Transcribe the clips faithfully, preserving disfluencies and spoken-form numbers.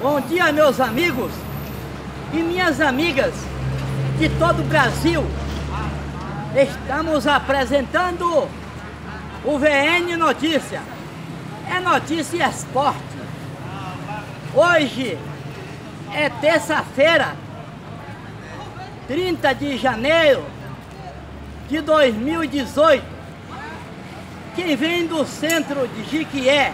Bom dia, meus amigos e minhas amigas de todo o Brasil. Estamos apresentando o V N Notícia. É notícia e esporte. Hoje é terça-feira, trinta de janeiro de dois mil e dezoito. Quem vem do centro de Jiquié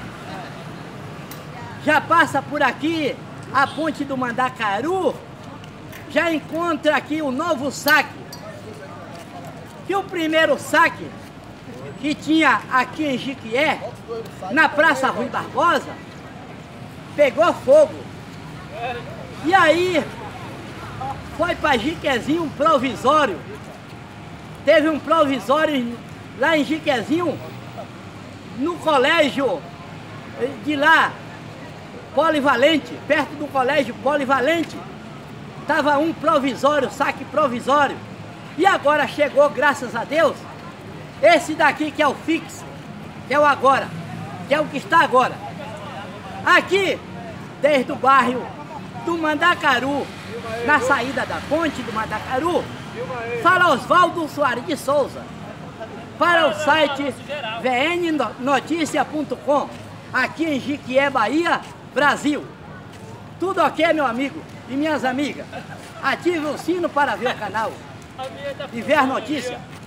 já passa por aqui a ponte do Mandacaru, já encontra aqui o novo saque. Que o primeiro saque que tinha aqui em Jiquié, na Praça Rui Barbosa, pegou fogo. E aí foi para Jiquezinho um provisório. Teve um provisório lá em Jiquezinho, no colégio de lá, Polivalente, perto do colégio Polivalente, estava um provisório, saque provisório. E agora chegou, graças a Deus, esse daqui que é o fixo, que é o agora, que é o que está agora. Aqui, desde o bairro do Mandacaru, na saída da ponte do Mandacaru, fala Oswaldo Soares de Souza, para o site v n noticia ponto com, aqui em Jiquié, Bahia, Brasil. Tudo ok, meu amigo e minhas amigas? Ative o sino para ver o canal e ver as notícias.